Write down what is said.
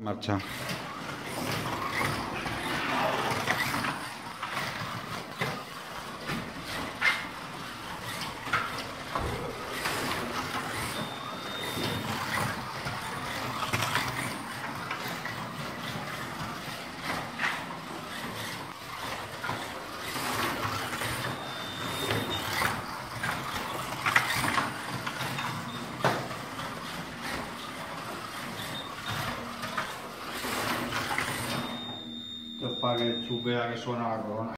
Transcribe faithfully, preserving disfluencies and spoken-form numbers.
Marcha. Esto es para que chupea que suena la corona.